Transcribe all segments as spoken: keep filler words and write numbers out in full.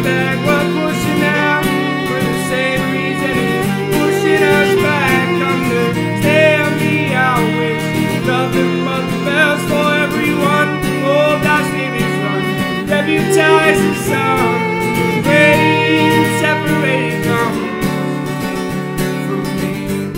back, we're pushing out for the same reason it's pushing us back under. Stand me, I wish nothing but the best for everyone. Oh, God's name is run, deputize the sun, great separated comes from me.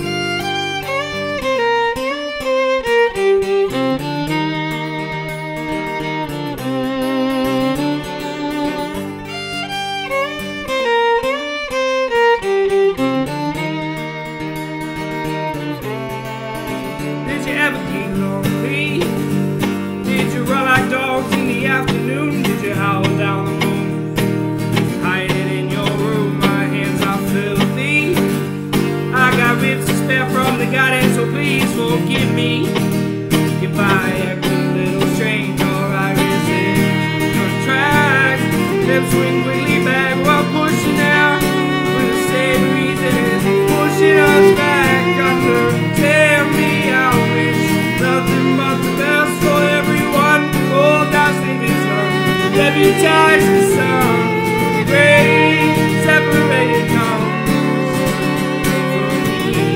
Did you ever get lonely? Did you run like dogs in the afternoon? Did you howl down the moon? Hiding in your room, my hands are filthy. I got ribs to spare from the garden, so please forgive me. If I act a little strange or I resist your track, lips swing quickly back, we're pushing out for the same reason it's pushing us back under. Tell me I wish nothing but the best for everyone. Oh, God's name is love, deputize the sun, great separated comes from me.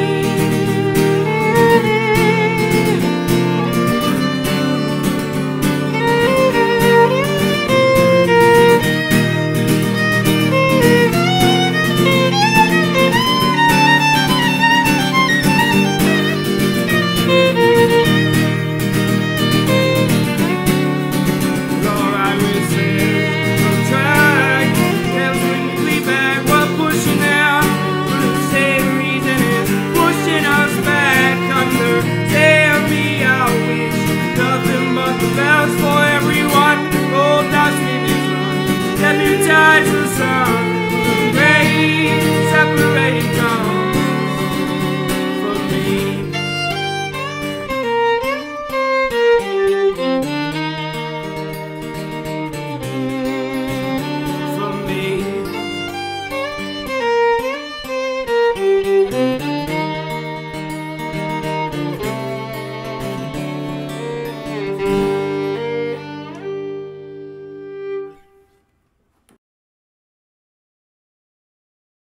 For everyone, oh, that's me, deputize the sun, great